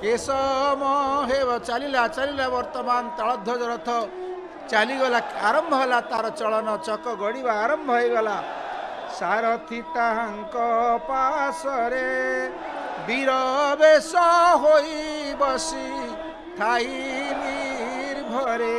Qeshm have चलिला चलिला वर्तमान तालध्वज रथ चलीगला आरंभ है तार चलन चक गड़वा आरंभ हो गला सारथी तांक पासरे वीर बेश होई बसी थाई निर्भरे।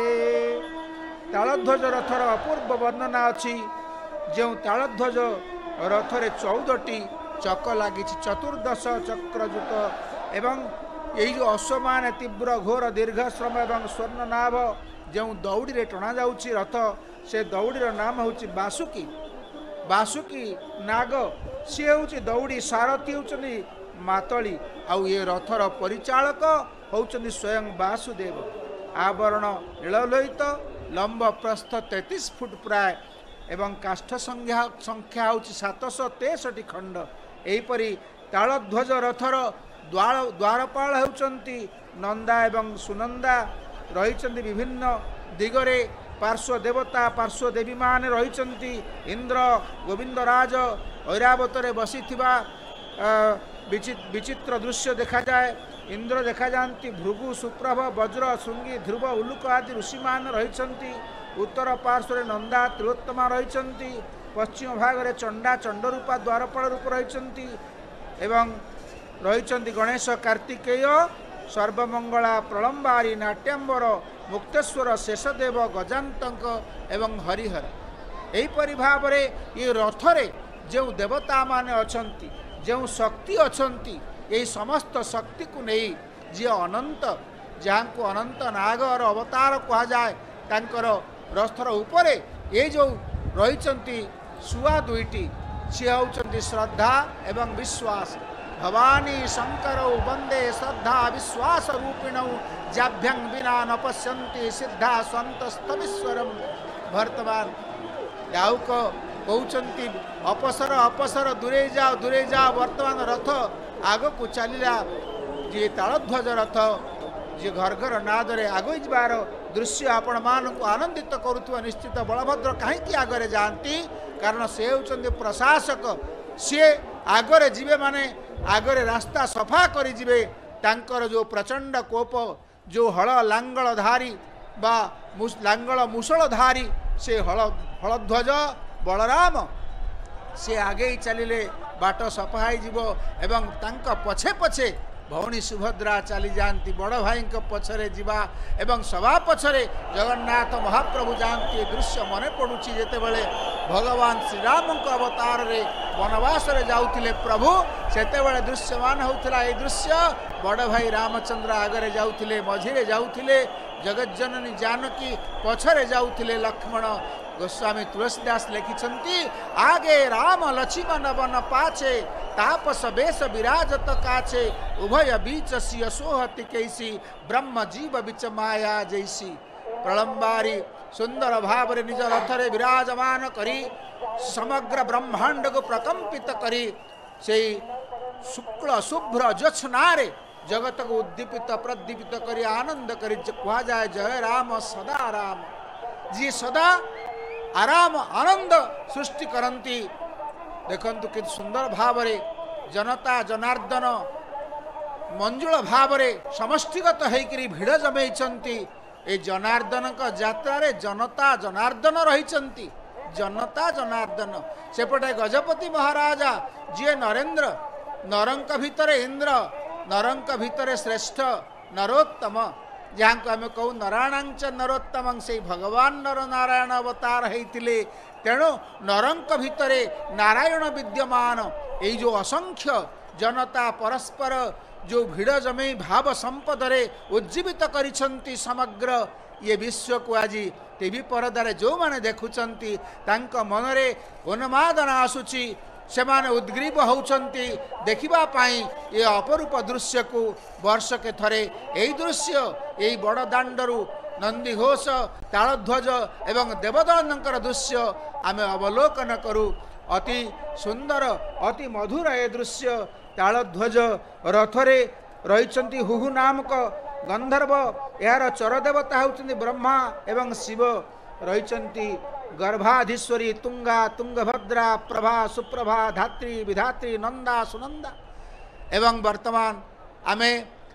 तालध्वज रथर अपूर्व वर्णना अच्छी जो तालध्वज रथरे 14टी चक लगी चतुर्दश चक्रजुत एवं यही जो अश्वमान तीव्र घोर दीर्घश्रम एवं स्वर्णनाभ जो दौड़ी रे टणा जाउछि रथ से दौड़ीर नाम होछि बासुकी। बासुकी नाग सी होछि दौड़ी सारथी होउछनि मातली आउ ये रथर परिचालक होउछनि स्वयं वासुदेव। आवरण नीललोहित लंब प्रस्थ 33 फुट प्राय एवं काष्ठ संख्या होछि 763 खंड। एहीपरि तालध्वज रथर द्वारपाल होउछन्ति नंदा एवं सुनंदा रहिचन्ति विभिन्न दिगरे पार्श्व देवता पार्श्व देवी मान रहिचन्ति। इंद्र गोविंदराज ऐरावतरे बसिथिबा विचित्र दृश्य देखा जाए। इंद्र देखा जाती भृगु सुप्रभ वज्र शृंगी ध्रुव उल्लुक आदि ऋषिमान रहिचन्ति। उत्तर पार्श्व नंदा त्रिलोत्तमा रहिचन्ति। पश्चिम भाग चंडा चंडरूपा द्वारपाल रूप रहिचन्ति एवं रहिचन्ति गणेश कार्तिकेय सर्वमंगला प्रलंबारी नाट्यंबर मुक्तेश्वर शेषदेव गजान्तक एवं हरिहर। एहीपरि भाव ये रथरे जो देवता माने अछंती जो शक्ति अछंती यही समस्त शक्ति को नहीं जी अनंत जहाँ को अनंत नागर अवतार कहा जाए तांकर रथर उपरे ये जो रहिचन्ति सुआ दुईटी सी होउचन्ति श्रद्धा एवं विश्वास। भवानी शंकर वंदे श्रद्धा विश्वास रूपिणौ जाभ्यं विना न पश्यन्ति सिद्धा स्वन्तस्तमीश्वरम। वर्तमान याउक कहउचन्ति अपसर अपसर दूरे जाओ वर्तमान रथ आग को चलिला जे तालध्वज रथ जे घर घर नादरे आगे जबार दृश्य आपण मान को आनंदित करुवा निश्चित बलभद्र कहीं आगरे जाती कारण से होउचन्ति प्रशासक सी आगरे जीवे माने आगरे रास्ता सफा करी जीवे तांकर जो प्रचंड कोप जो हल लांगल धारी बा लांगल मुसलधारी से हलध्वज बलराम से आगे ही चलिले बाट सफा हो एवं तांका पछे पछे भौणी सुभद्रा चली जाती बड़ भाई पछरे जीवा एवं सभा पछरे जगन्नाथ महाप्रभु जाती दृश्य मन पड़ुछि जेतेबेले भगवान श्रीराम अवतार रे वनवास रे जाउथिले प्रभु सेतेबेले दृश्यमान होउथिला ए दृश्य बड़ भाई रामचंद्र आगरे जाउथिले मझिरे जाउथिले जगज्जननी जानकी पछरे जाउथिले लक्ष्मण। गोस्वामी तुलसीदास लिखिछन्ति आगे राम लक्ष्मण वन पाछे तापस बेश विराजत काछे उभय बीच सिय सोहति कैसी ब्रह्म जीव बिच माया जैसी। प्रलंबारी सुंदर भाव रे निज रथरे विराजमान करी समग्र ब्रह्मांड को प्रकंपित करी से शुक्ल शुभ्र ज्योत्स्नारे जगत को उद्दीपित प्रदीपित करी आनंद करी कहा जाए जय राम सदा राम जी सदा आराम आनंद सृष्टि करती। देखंतु कि सुंदर भाव रे जनता जनार्दन मंजुल भाव रे समष्टिगत होइकरी भिड़ जमेइछन्ति। ए जनार्दन का यात्रा रे जनता जनार्दन रहिछन्ति जनता जनार्दन सेपटे गजपति महाराजा जी नरेंद्र नरंक भितरे इंद्र नरंक भितरे श्रेष्ठ नरोत्तम जहाँ को आम कहू नारायणांच नरोत्तम से भगवान नर नारायण अवतार होते तेणु नरंक भितरे नारायण विद्यमान ये जो असंख्य जनता परस्पर जो भिड़ जमे भाव संपदरे उज्जीवित करिछन्ति समग्र ये विश्व को आज टीवी परदारे जो माने देखुचंती तांका मनरे उन्मादना आसुची से माने उद्ग्रीव होउचंती देखिबा पाई ये अपरूप दृश्य को वर्ष के थरे यही दृश्य यही बड़ दांडरू नंदी घोष तालध्वज एवं देवदनंकर दृश्य आमे अवलोकन करू। अति सुंदर अति मधुर ए दृश्य तालध्वज रथरे रहिचंती हुहु नामक गंधर्व यार चरदेवता होउचंती ब्रह्मा एवं शिव रहिचंती गर्भाधीश्वरी तुंगा तुंगभद्रा प्रभा सुप्रभा धात्री विधात्री नंदा सुनंदा एवं वर्तमान आमे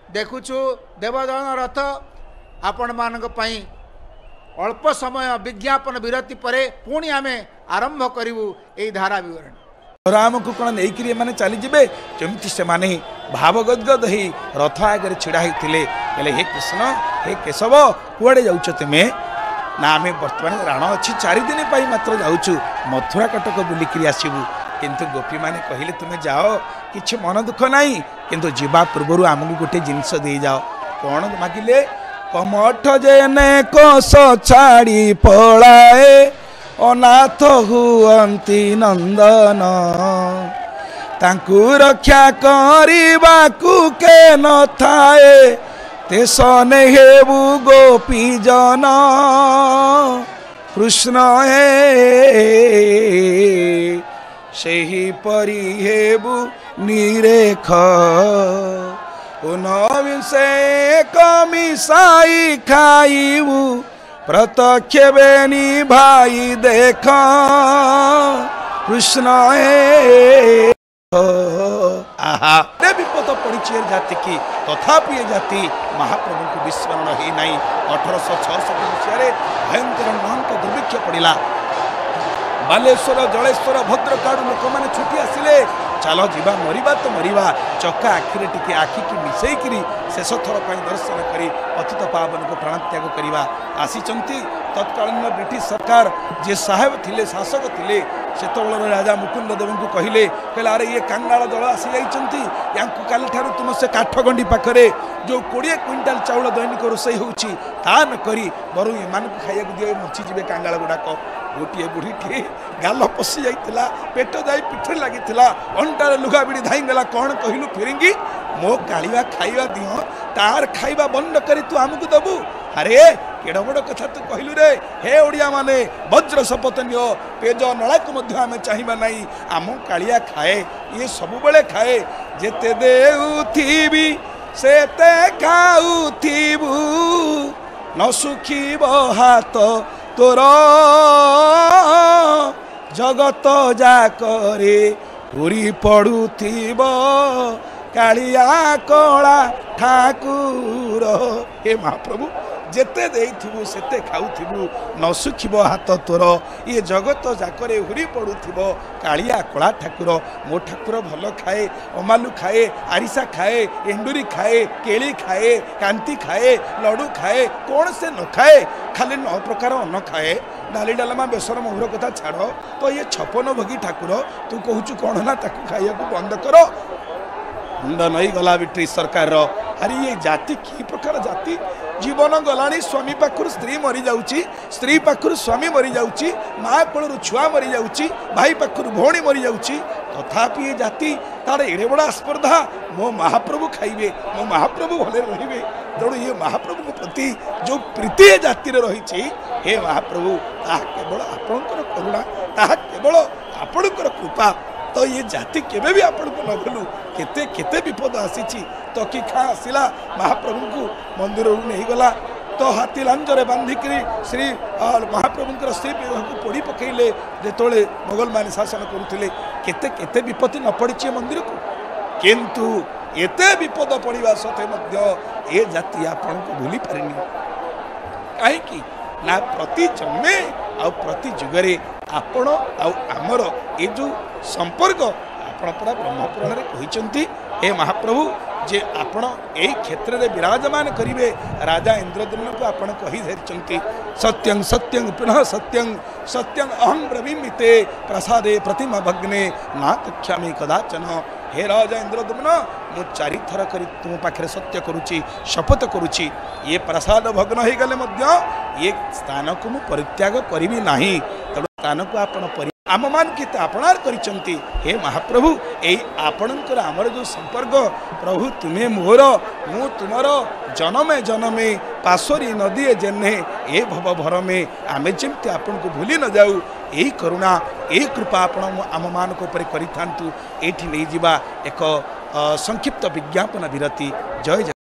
देखुछु देवदन रथ आपण मानक पई अल्प समय विज्ञापन विरति परे पुणी आमे आरंभ करिवु एई धारा विवरण राम को कौन नहीं मैंने चली जाए जमती से माने भावगदगद ही रथ आगे छिड़ा होते हे कृष्ण हे केशव कुआड़े जाऊच तुमे ना आम बर्तमान राण अच्छी 4 दिन मात्र जाऊँ मथुरा कटक बुलिकी आसबू किंतु गोपी मैंने कहले तुम्हें जाओ कि मन दुख नहीं किंतु जीवा पूर्व आमको गोटे जिनस दे जाओ कौन मागिले कमठ जेने कोस छाड़ी पलाए अनाथ हुअंती नंदन तांकु रक्षा करबाकू के न थाए तेसने हेबु गोपी जन कृष्ण हे सेही परी हेबु निरेख उनविंशे कमिसाई खाइबु प्रत्यक्ष बेनी भाई देख कृष्ण आहा विपद पड़ी जाति की तथापि ये जाति महाप्रभु को विस्मरण ही नहीं 1866 मसीह भयंकर महंत दुर्भिक्ष पड़ा बालेश्वर जलेश्वर भद्रकाड़ू लोक मैंने छुट्टी आसिले चलो जीवा मरिबा तो मरिबा चक्का आखिरे टिके आखि की मिसेकरी शेष थर दर्शन करी अतीत पावन को प्राणत्याग करवा आसीचंती तत्कालीन ब्रिटिश सरकार जे साहेब थिले शासक थिले सेतबेलर राजा मुकुंद देव को कहले अरे ये कांगाल दल आसी जाइचंती यांकु काली ठारू तुम से काठगंडी पाखरे जो 20 क्विंटाल चाउल दैनिक रोषे होउची ता न करी बरु एमान खाइया दिए मची जीवे कांगाल गुडाक गोटे बुढ़ी टे गाल पशि जाइतिला पेट जाई पिठे लागितिला अंटार लुगा बिड़ी धाईगला कौन कहलु फिरिंगी मो कालिया खाइबा दियो तार खाइबा बंद करी तू आमको दबु अरे केड़ बड़ कथा तू कहलु रे हे ओडिया माने वज्र शपथ नियो पेज नला को मध्य आमे चाहिबा नाही आम कालिया खाए ये सब बेले खाए जेते देउथिबी सेते खाउथिबु न सुखीब हाथ तोर जगत जाकरे पूरी पड़ुथिब कालिया कला ठाकुर हे महाप्रभु जेते देइथिबु सेते खाउथिबु न सुखिब हाथ तोर ये जगत जाकरे हुरी पड़ुथिब कालिया कला ठाकुर मो ठाकुर भल खाए अमालु खाए आरिसा खाए एंडुरी खाए केली खाए कांति खाए लडू खाए कौन से न खाए खाली 9 प्रकार अन्न खाए डाली डालमा बेसर महुर कथा छाड़ तो ये 56 भोगी ठाकुर तू कहूचु कौन ना ताकू खाइया बंद कर मुंड नई गला ब्रिटिश सरकार अरे ये जाति की प्रकार जाति जीवन गलानी स्वामी पाखर स्त्री मरी जाउची स्त्री पाखर स्वामी मरी जाउची माँ कोलू छुआ मरी जाउची भाई पाखर भौणी मरी जाउची तथापि ये जाति तार एड़े बड़ा स्पर्धा मो महाप्रभु खाइबे मो महाप्रभु भले रहिबे तेणु ये महाप्रभु के प्रति जो प्रीति ए जाति रही हे महाप्रभु ताहा केवल आपणकर करुणा ताहा केवल आपणकर कृपा तो ये जाति केबे भी आपण को न भूलू केते केते विपद आसी तो कि खा आसला महाप्रभु को मंदिर नहीं गला तो हाथी लांजरे बांधिकी श्री महाप्रभुंकर श्री विवाह को पोड़ी पकईले जेतोले मोगल माने शासन करुले केते केते विपत्ति न पड़ी मंदिर को किंतु एते विपद पड़ा सत्वे मध्य ए जाति आपण को भूली पारिनी कहीं ना प्रति जन्मे आ प्रति जुगरे आपण आमर ये जो संपर्क आपण पूरा ब्रह्मपुराण रे कहिसंती हे महाप्रभु जे आपण एई क्षेत्र रे विराजमान करिवे राजा इंद्रद्युम्न को आपण कहि धरिसंती सत्यं सत्यं पुनः सत्यं सत्यं अहं ब्रवीमिते प्रसादे प्रतिमा भग्ने ना कक्षामि कदाचन हे राजा इंद्रद्युम्न मु 4 थर करी तुम पाखे सत्य करुची शपथ करुची ये प्रसाद भग्न हो गले मध्य ये स्थान को मु परित्याग करी नाही तेणु स्थान को आपण आम मान के आपणार करिसंती हे महाप्रभु ए आपणकर आमर जो संपर्क प्रभु तुम्हें मोर मु तुमर जनमे जनमे पासोरी नदी जेने ए भव भर में आमे जेमती आपन को भूली न जाऊ यही करुणा यही कृपा आपण आम मान करि थांतु एठी नहीं जिबा एक संक्षिप्त विज्ञापन विरति जय जय।